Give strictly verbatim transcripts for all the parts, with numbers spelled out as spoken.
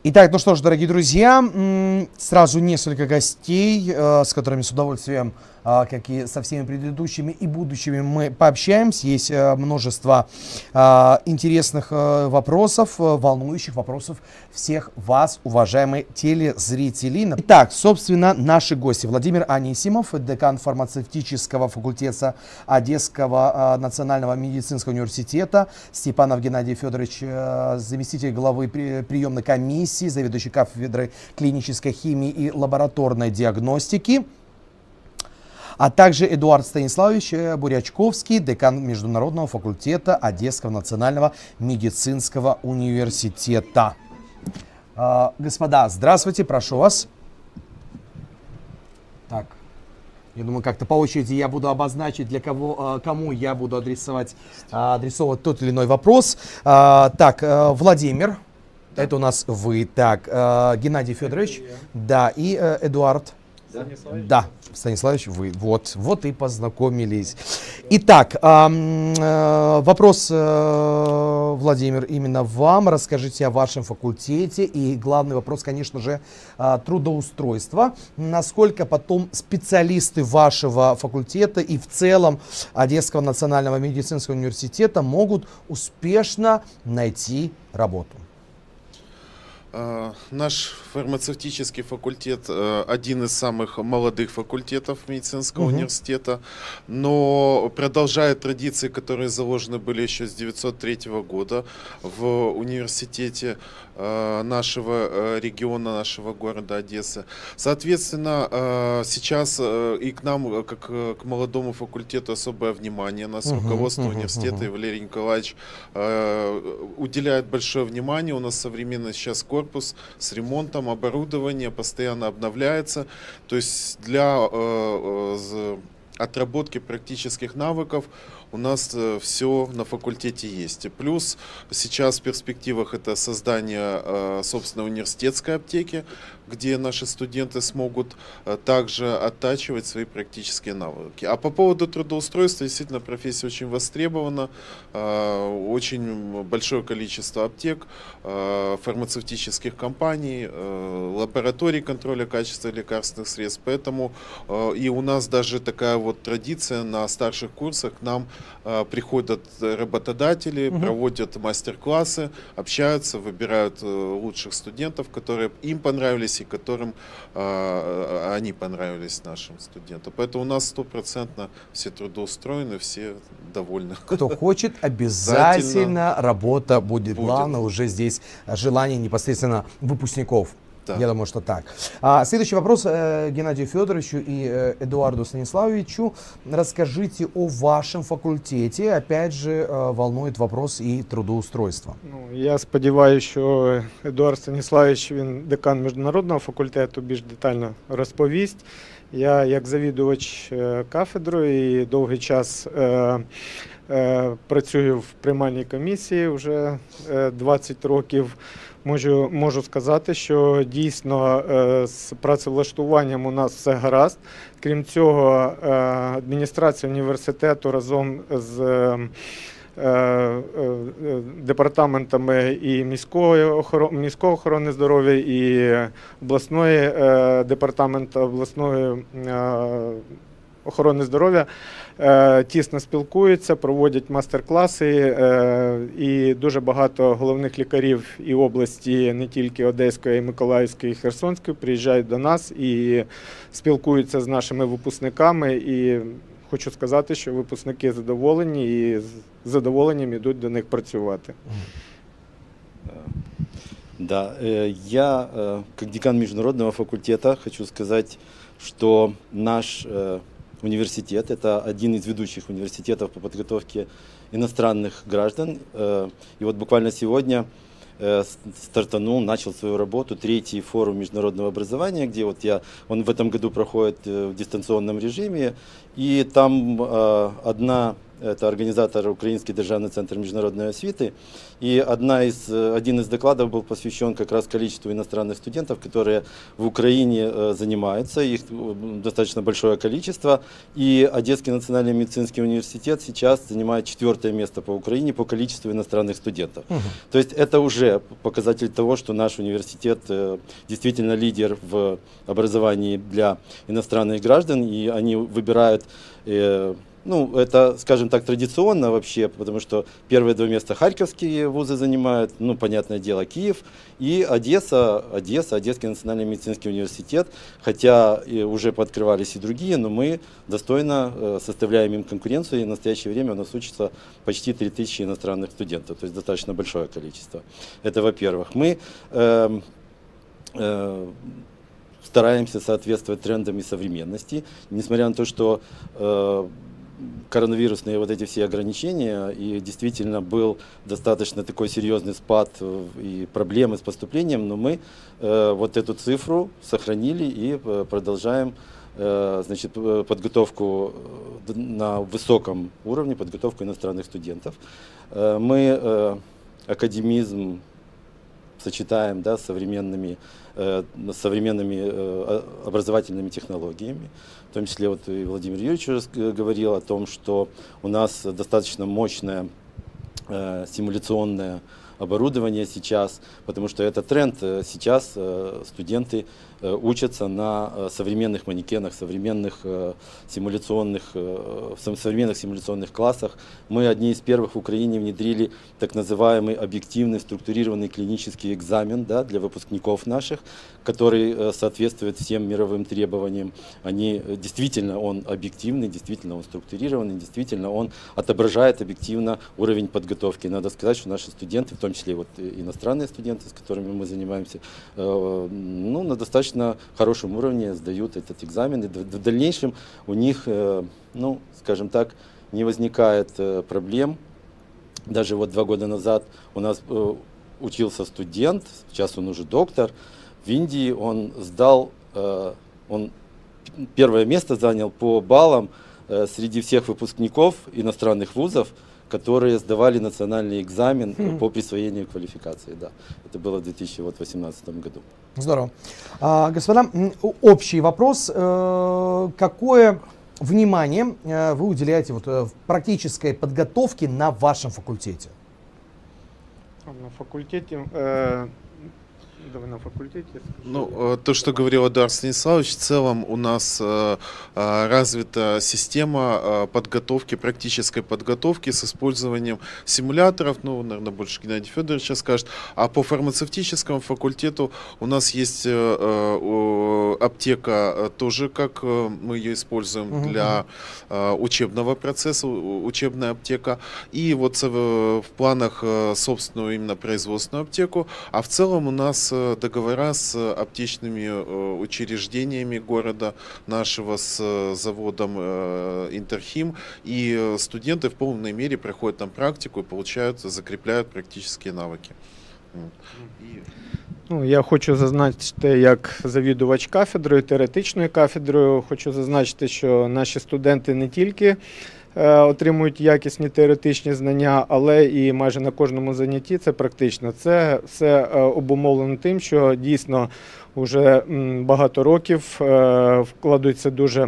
Итак, ну что ж, дорогие друзья, сразу несколько гостей, с которыми с удовольствием, как и со всеми предыдущими и будущими, мы пообщаемся. Есть множество интересных вопросов, волнующих вопросов всех вас, уважаемые телезрители. Итак, собственно, наши гости. Владимир Анисимов, декан фармацевтического факультета Одесского национального медицинского университета, Степанов Геннадий Федорович, заместитель главы приемной комиссии, заведующий кафедрой клинической химии и лабораторной диагностики, а также Эдуард Станиславович Бурячковский, декан Международного факультета Одесского национального медицинского университета. Господа, здравствуйте, прошу вас. Так, я думаю, как-то по очереди я буду обозначить, для кого, кому я буду адресовать, адресовывать тот или иной вопрос. Так, Владимир. Это у нас вы. Так, э, Геннадий Федорович, да, и э, Эдуард. Станиславович. Да, Станиславович, вы. Вот, вот и познакомились. Итак, э, э, вопрос, э, Владимир, именно вам. Расскажите о вашем факультете. И главный вопрос, конечно же, э, трудоустройства. Насколько потом специалисты вашего факультета и в целом Одесского национального медицинского университета могут успешно найти работу? Наш фармацевтический факультет один из самых молодых факультетов медицинского угу. университета, но продолжает традиции, которые заложены были еще с девятьсот третьего года в университете нашего региона, нашего города Одессы. Соответственно, сейчас и к нам, как к молодому факультету, особое внимание. Нас угу, руководство угу, университета угу. и Валерий Николаевич уделяет большое внимание. У нас современный сейчас корпус. Корпус с ремонтом, оборудование постоянно обновляется. То есть для э, э, отработки практических навыков у нас э, все на факультете есть. И плюс сейчас в перспективах это создание э, собственной университетской аптеки, где наши студенты смогут э, также оттачивать свои практические навыки. А по поводу трудоустройства, действительно, профессия очень востребована. Э, очень большое количество аптек, э, фармацевтических компаний, э, лабораторий контроля качества лекарственных средств. Поэтому э, и у нас даже такая вот традиция: на старших курсах к нам э, приходят работодатели, угу. проводят мастер-классы, общаются, выбирают э, лучших студентов, которые им понравились и которым э, они понравились нашим студентам. Поэтому у нас стопроцентно все трудоустроены, все довольны. Кто хочет, обязательно работа будет. будет. Главное уже здесь желание непосредственно выпускников. Да. Я думаю, что так. А, следующий вопрос э, Геннадию Федоровичу и э, Эдуарду Станиславовичу. Расскажите о вашем факультете. Опять же, э, волнует вопрос и трудоустройства. Ну, я сподіваюся, що Едуард Станіславович, він декан міжнародного факультету, більш детально розповість. Я, як завідувач кафедрою і довгий час е, е, працюю в приймальній комісії вже е, двадцять років. Можу, можу сказати, що дійсно е, з працевлаштуванням у нас все гаразд. Крім цього, е, адміністрація університету разом з е, е, департаментами і міської охорони, міської охорони здоров'я, і обласної е, департаменту обласної е, охорони здоров'я тісно спілкуються, проводять мастер-класи, і дуже багато головних лікарів і області, не тільки Одеської, Миколаївської, і Херсонської, приїжджають до нас і спілкуються з нашими випускниками. І хочу сказати, що випускники задоволені і з задоволенням йдуть до них працювати. Да, я, как декан международного факультета, хочу сказать, что наш университет – это один из ведущих университетов по подготовке иностранных граждан. И вот буквально сегодня стартанул, начал свою работу третий форум международного образования, где вот я, он в этом году проходит в дистанционном режиме. И там одна это организатор Украинский державный центр международной освиты. И одна из, один из докладов был посвящен как раз количеству иностранных студентов, которые в Украине занимаются. Их достаточно большое количество. И Одесский национальный медицинский университет сейчас занимает четвертое место по Украине по количеству иностранных студентов. Угу. То есть это уже показатель того, что наш университет действительно лидер в образовании для иностранных граждан. И они выбирают... Ну, это, скажем так, традиционно вообще, потому что первые два места харьковские вузы занимают, ну, понятное дело, Киев и Одесса, Одесса, Одесский национальный медицинский университет, хотя и уже пооткрывались и другие, но мы достойно э, составляем им конкуренцию, и в настоящее время у нас учатся почти три тысячи иностранных студентов, то есть достаточно большое количество. Это во-первых. Мы э, э, стараемся соответствовать трендам и современности, несмотря на то, что э, коронавирусные вот эти все ограничения, и действительно был достаточно такой серьезный спад и проблемы с поступлением, но мы э, вот эту цифру сохранили и э, продолжаем э, значит, подготовку на высоком уровне, подготовку иностранных студентов. Э, мы э, академизм сочетаем, да, с современными, э, современными э, образовательными технологиями. В том числе вот и Владимир Юрьевич уже говорил о том, что у нас достаточно мощное э, симуляционное оборудование сейчас, потому что это тренд. Сейчас э, студенты э, учатся на э, современных манекенах, современных э, симуляционных, э, в современных симуляционных классах. Мы одни из первых в Украине внедрили так называемый объективный структурированный клинический экзамен, да, для выпускников наших, который э, соответствует всем мировым требованиям. Они, действительно он объективный, действительно он структурированный, действительно он отображает объективно уровень подготовки. Надо сказать, что наши студенты, в том числе вот иностранные студенты, с которыми мы занимаемся, э, ну, на достаточно хорошем уровне сдают этот экзамен. И в дальнейшем у них, э, ну, скажем так, не возникает э, проблем. Даже вот два года назад у нас э, учился студент, сейчас он уже доктор. В Индии он сдал, э, он первое место занял по баллам э, среди всех выпускников иностранных вузов, которые сдавали национальный экзамен mm. по присвоению квалификации. Да. Это было в две тысячи восемнадцатом году. Здорово. А, господа, общий вопрос. Какое внимание вы уделяете вот в практической подготовке на вашем факультете? На факультете... Э... Давай на факультете. Ну, то, что говорил Эдуард Станиславович, в целом у нас э, развита система э, подготовки, практической подготовки с использованием симуляторов, ну, наверное, больше Геннадий Федорович сейчас скажет. А по фармацевтическому факультету у нас есть э, э, аптека тоже, как э, мы ее используем uh-huh. для э, учебного процесса, учебная аптека. И вот э, в планах э, собственную именно производственную аптеку. А в целом у нас договора с аптечными учреждениями города нашего, с заводом Интерхим, и студенты в полной мере проходят там практику и получают, закрепляют практические навыки. І... Ну, я хочу зазначити, як завідувач кафедрою, теоретичною кафедрою, хочу зазначити, що наші студенти не тільки отримують якісні теоретичні знання, але і майже на кожному занятті це практично. Це все обумовлено тим, що дійсно вже багато років вкладаються дуже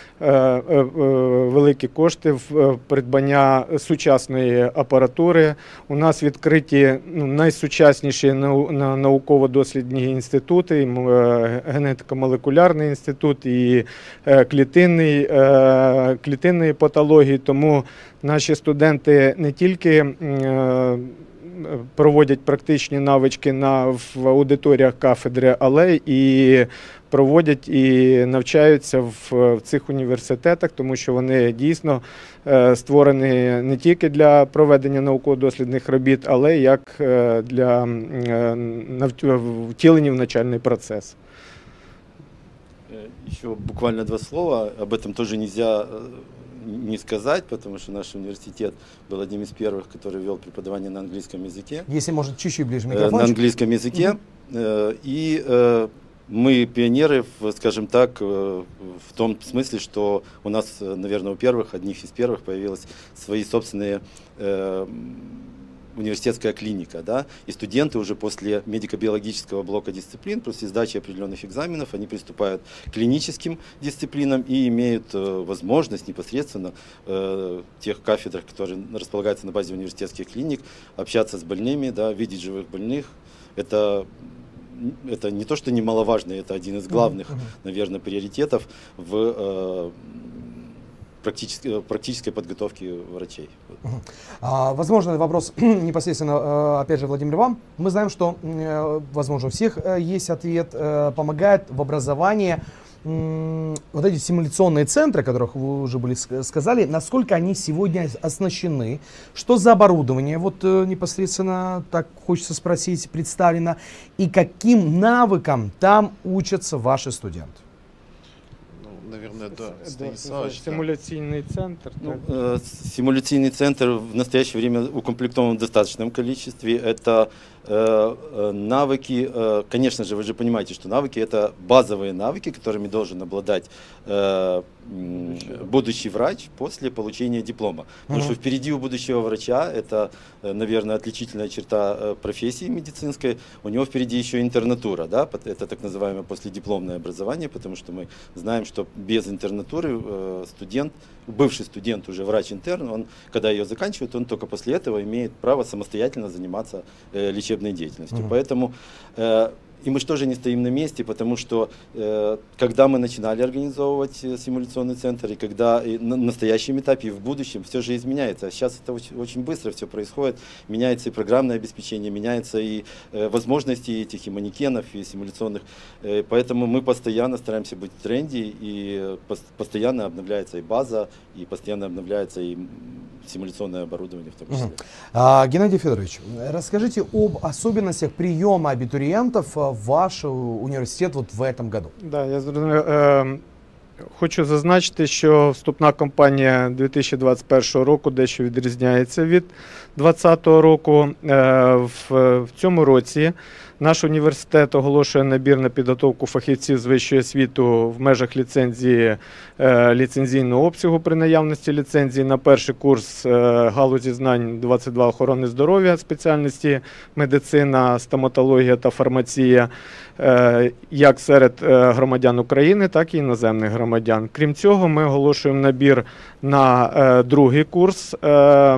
великі кошти в придбання сучасної апаратури. У нас відкриті ну, найсучасніші науково-дослідні інститути, генетико-молекулярний інститут і клітинний, клітинної патології, тому наші студенти не тільки проводять практичні навички на, в аудиторіях кафедри, але і проводять і навчаються в, в цих університетах, тому що вони дійсно е, створені не тільки для проведення науково-дослідних робіт, але як е, для е, втілення в навчальний процес. Еще буквально два слова, об этом тоже нельзя не сказать, потому что наш университет был одним из первых, который вел преподавание на английском языке. Если может чуть-чуть ближе микрофон. На английском языке. Mm-hmm. И Мы пионеры, скажем так, в том смысле, что у нас, наверное, у первых, одних из первых появилась свои собственные э, университетская клиника, да, и студенты уже после медико-биологического блока дисциплин, после сдачи определенных экзаменов, они приступают к клиническим дисциплинам и имеют э, возможность непосредственно э, тех кафедр, которые располагаются на базе университетских клиник, общаться с больными, да, видеть живых больных. Это Это не то, что немаловажно, это один из главных, наверное, приоритетов в э, практической, практической подготовке врачей. А, возможно, этот вопрос непосредственно, опять же, Владимир, вам. Мы знаем, что, возможно, у всех есть ответ, помогает в образовании вот эти симуляционные центры, о которых вы уже были сказали, насколько они сегодня оснащены, что за оборудование, вот непосредственно, так хочется спросить, представлено, и каким навыкам там учатся ваши студенты? Ну, наверное, да, Да, Станиславович, да. Симуляционный центр. Ну, так. э, симуляционный центр в настоящее время укомплектован в достаточном количестве. Это э, э, навыки, э, конечно же, вы же понимаете, что навыки — это базовые навыки, которыми должен обладать э, м, будущий врач после получения диплома. Потому Мгм. что впереди у будущего врача, это, э, наверное, отличительная черта э, профессии медицинской, у него впереди еще интернатура, да, пот- это так называемое последипломное образование, потому что мы знаем, что без интернатуры э, студент, бывший студент, уже врач-интерн, он, когда ее заканчивает, он только после этого имеет право самостоятельно заниматься э, лечебной деятельностью. Мгм. Поэтому э, и мы же тоже не стоим на месте, потому что э, когда мы начинали организовывать э, симуляционный центр, и когда и на настоящем этапе, и в будущем все же изменяется. Сейчас это очень, очень быстро все происходит. Меняется и программное обеспечение, меняются и э, возможности этих и манекенов, и симуляционных. Э, поэтому мы постоянно стараемся быть в тренде, и э, пос постоянно обновляется и база, и постоянно обновляется и симуляционное оборудование в том числе. Мгм. А, Геннадий Федорович, расскажите об особенностях приема абитуриентов в ваш університет вот в этом году. Да, я зрозумів. Е, Хочу зазначити, що вступна кампанія дві тисячі двадцять першого року дещо відрізняється від двадцятого року. Е, В, в цьому році наш університет оголошує набір на підготовку фахівців з вищої освіти в межах ліцензії, е, ліцензійного обсягу при наявності ліцензії на перший курс е, галузі знань двадцять два охорони здоров'я, спеціальності медицина, стоматологія та фармація, е, як серед е, громадян України, так і іноземних громадян. Крім цього, ми оголошуємо набір на е, другий курс е,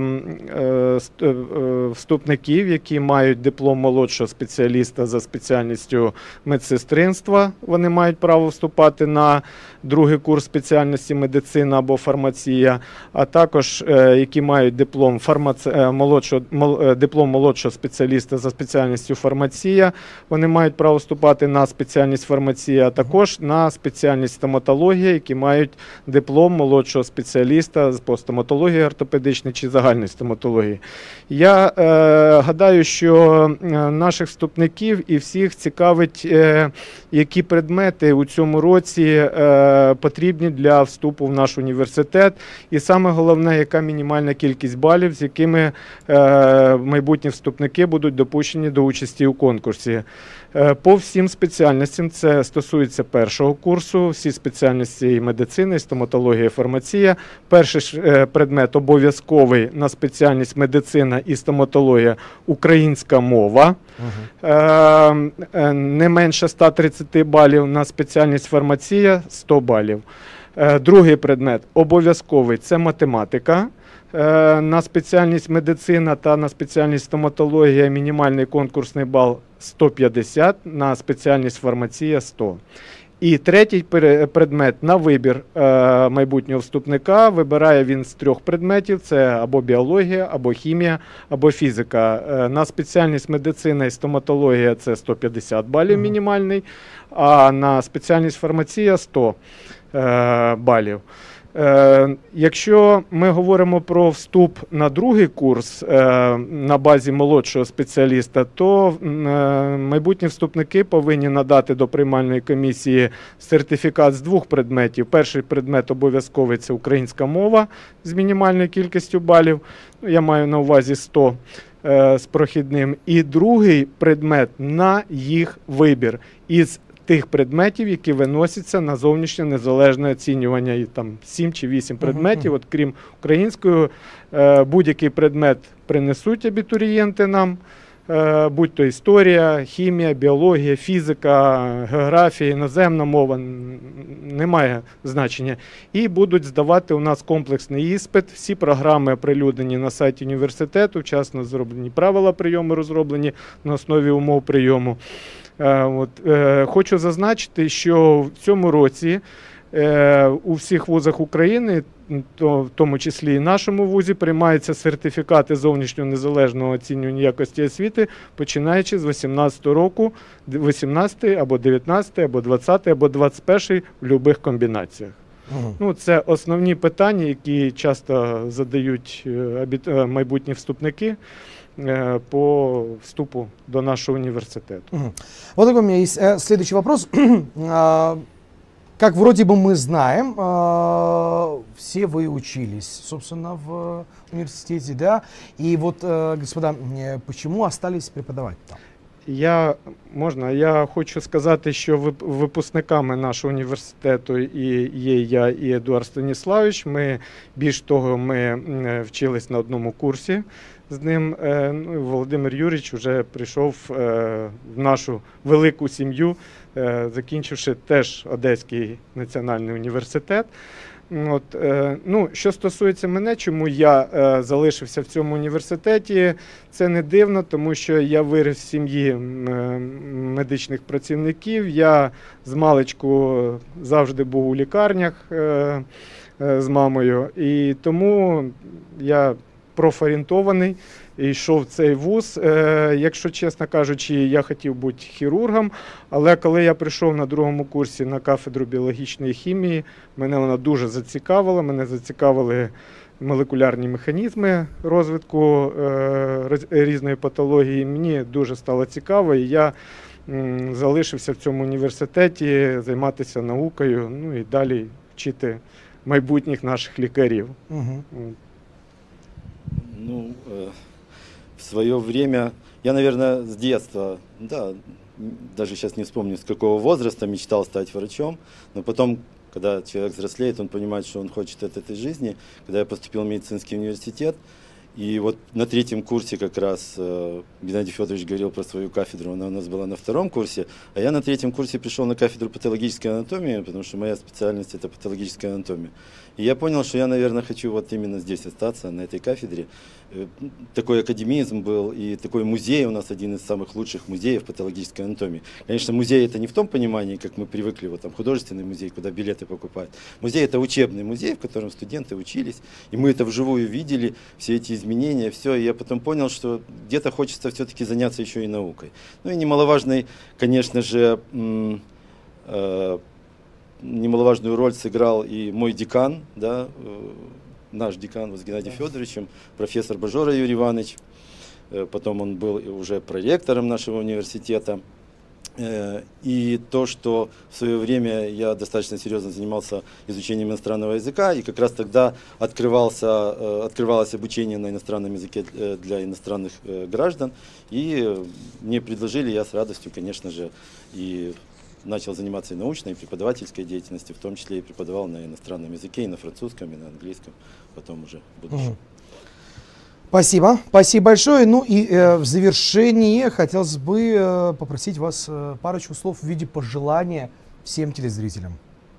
е, ст- е, вступників, які мають диплом молодшого спеціаліста за спеціальністю медсестринства. Вони мають право вступати на другий курс спеціальності медицина або фармація, а також е, які мають диплом, фармаце... е, молодшого, мол... е, диплом молодшого спеціаліста за спеціальністю фармація. Вони мають право вступати на спеціальність фармація, а також на спеціальність стоматологія, які мають диплом молодшого спеціаліста по стоматології ортопедичній чи загальної стоматології. Я е, гадаю, що е, наших вступників і всіх цікавить, е, які предмети у цьому році е, потрібні для вступу в наш університет. І саме головне, яка мінімальна кількість балів, з якими е, майбутні вступники будуть допущені до участі у конкурсі. Е, По всім спеціальностям, це стосується першого курсу, всі спеціальності і медицини, і стоматологія, і фармація. Перший ж, е, предмет обов'язковий на спеціальність медицина і стоматологія – українська мова. Е, е, Не менше ста тридцяти балів на спеціальність фармація – сто балів. Е, Другий предмет обов'язковий – це математика. Е, На спеціальність медицина та на спеціальність стоматологія мінімальний конкурсний бал сто п'ятдесят, на спеціальність фармація – сто. І третій пере- предмет на вибір е, майбутнього вступника. Вибирає він з трьох предметів: це або біологія, або хімія, або фізика. Е, на спеціальність медицина і стоматологія – це сто п'ятдесят балів мінімальний, а на спеціальність фармація – сто е, балів. Е, Якщо ми говоримо про вступ на другий курс е, на базі молодшого спеціаліста, то е, майбутні вступники повинні надати до приймальної комісії сертифікат з двох предметів. Перший предмет обов'язковий – це українська мова з мінімальною кількістю балів. Я маю на увазі сто е, з прохідним. І другий предмет на їх вибір із тих предметів, які виносяться на зовнішнє незалежне оцінювання. І там сім чи вісім предметів, от крім української, будь-який предмет принесуть абітурієнти нам, будь-то історія, хімія, біологія, фізика, географія, іноземна мова, немає значення. І будуть здавати у нас комплексний іспит. Всі програми оприлюднені на сайті університету, вчасно зроблені правила прийому, розроблені на основі умов прийому. От, е, хочу зазначити, що в цьому році е, у всіх вузах України, то, в тому числі і нашому вузі, приймаються сертифікати зовнішнього незалежного оцінювання якості освіти, починаючи з вісімнадцятого року, вісімнадцятий або дев'ятнадцятий, або двадцятий, або двадцять перший в будь-яких комбінаціях. Угу. Ну, це основні питання, які часто задають майбутні вступники по вступу до нашего университета. Угу. Вот такой у меня есть э, следующий вопрос. Как вроде бы мы знаем, э, все вы учились, собственно, в университете, да? И вот, э, господа, э, почему остались преподавать там? Я, можна, я хочу сказати, що випускниками нашого університету і є я, і Едуард Станіславович. Ми, більш того, ми вчились на одному курсі з ним. Ну, Володимир Юрійович вже прийшов в нашу велику сім'ю, закінчивши теж Одеський національний університет. От, ну, що стосується мене, чому я е, залишився в цьому університеті, це не дивно, тому що я виріс в сім'ї медичних працівників, я з маличку завжди був у лікарнях е, е, з мамою, і тому я профорієнтований і йшов в цей вуз. Е, якщо чесно кажучи, я хотів бути хірургом, але коли я прийшов на другому курсі на кафедру біологічної хімії, мене вона дуже зацікавила, мене зацікавили молекулярні механізми розвитку е, різної патології. Мені дуже стало цікаво, і я м, залишився в цьому університеті займатися наукою, ну і далі вчити майбутніх наших лікарів. Угу. Ну, э, в свое время, я, наверное, с детства, да, даже сейчас не вспомню, с какого возраста мечтал стать врачом, но потом, когда человек взрослеет, он понимает, что он хочет от этой жизни. Когда я поступил в медицинский университет, и вот на третьем курсе как раз э, Геннадий Федорович говорил про свою кафедру, она у нас была на втором курсе, а я на третьем курсе пришел на кафедру патологической анатомии, потому что моя специальность это патологическая анатомия. И я понял, что я, наверное, хочу вот именно здесь остаться, на этой кафедре. Такой академизм был, и такой музей у нас один из самых лучших музеев патологической анатомии. Конечно, музей это не в том понимании, как мы привыкли, вот там художественный музей, куда билеты покупают. Музей это учебный музей, в котором студенты учились, и мы это вживую видели, все эти изменения, все. И я потом понял, что где-то хочется все-таки заняться еще и наукой. Ну и немаловажный, конечно же, э, немаловажную роль сыграл и мой декан, да, наш декан вот, с Геннадием Федоровичем, профессор Бажора Юрий Иванович. Потом он был уже проректором нашего университета. И то, что в свое время я достаточно серьезно занимался изучением иностранного языка, и как раз тогда открывался, открывалось обучение на иностранном языке для иностранных граждан. И мне предложили, я с радостью, конечно же, и начал заниматься и научной, и преподавательской деятельностью, в том числе и преподавал на иностранном языке, и на французском, и на английском, потом уже в будущем. Угу. Спасибо, спасибо большое. Ну и э, в завершении хотелось бы э, попросить вас э, парочку слов в виде пожелания всем телезрителям.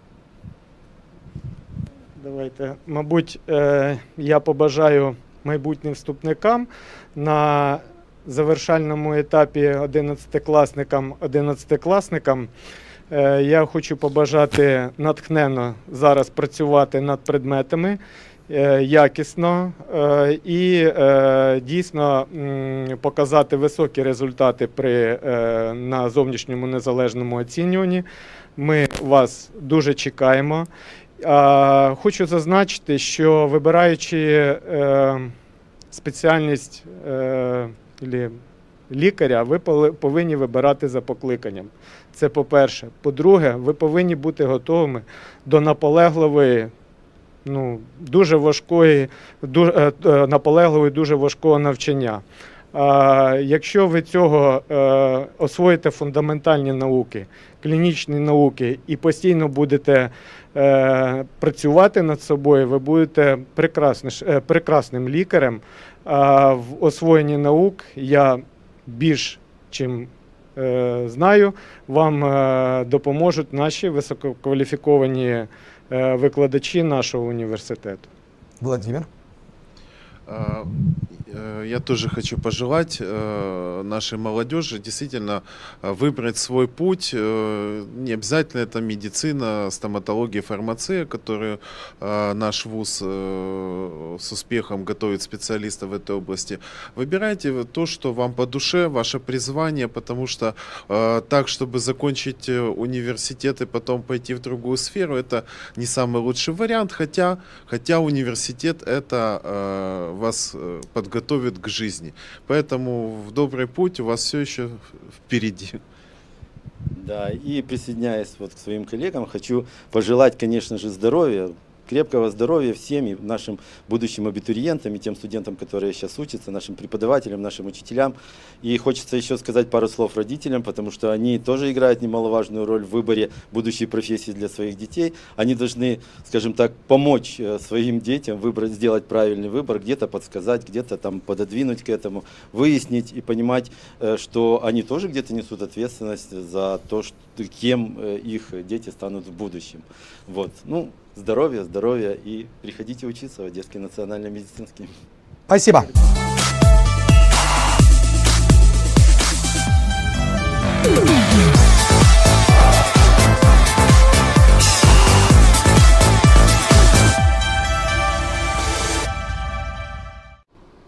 Давайте, мабуть, е, я побажаю майбутнім вступникам на завершальному етапі одинадцятикласникам, одинадцятикласникам. Е, я хочу побажати натхненно зараз працювати над предметами, е, якісно е, і е, дійсно м, показати високі результати при, е, на зовнішньому незалежному оцінюванні. Ми вас дуже чекаємо. Е, хочу зазначити, що вибираючи е, спеціальність е, лікаря, ви повинні вибирати за покликанням. Це по-перше. По-друге, ви повинні бути готовими до наполегливої, ну, дуже важкої, дуже, наполегливої, дуже важкого навчання. Якщо ви цього освоїте фундаментальні науки, клінічні науки і постійно будете працювати над собою, ви будете прекрасним лікарем. В освоєнні наук я більш чим знаю, вам допоможуть наші висококваліфіковані викладачі нашого університету. Владимир? Я тоже хочу пожелать нашей молодежи действительно выбрать свой путь. Не обязательно это медицина, стоматология, фармация, которую наш вуз с успехом готовит специалистов в этой области. Выбирайте то, что вам по душе, ваше призвание, потому что так, чтобы закончить университет и потом пойти в другую сферу, это не самый лучший вариант, хотя, хотя университет это вас подготовит к жизни. Поэтому в добрый путь у вас все еще впереди. Да, и присоединяясь вот к своим коллегам, хочу пожелать, конечно же, здоровья, крепкого здоровья всем и нашим будущим абитуриентам и тем студентам, которые сейчас учатся, нашим преподавателям, нашим учителям. И хочется еще сказать пару слов родителям, потому что они тоже играют немаловажную роль в выборе будущей профессии для своих детей. Они должны, скажем так, помочь своим детям выбрать, сделать правильный выбор, где-то подсказать, где-то там пододвинуть к этому, выяснить и понимать, что они тоже где-то несут ответственность за то, что, кем их дети станут в будущем. Вот. Ну, здоровья, здоровья и приходите учиться в Одесский национальный медицинский. Спасибо.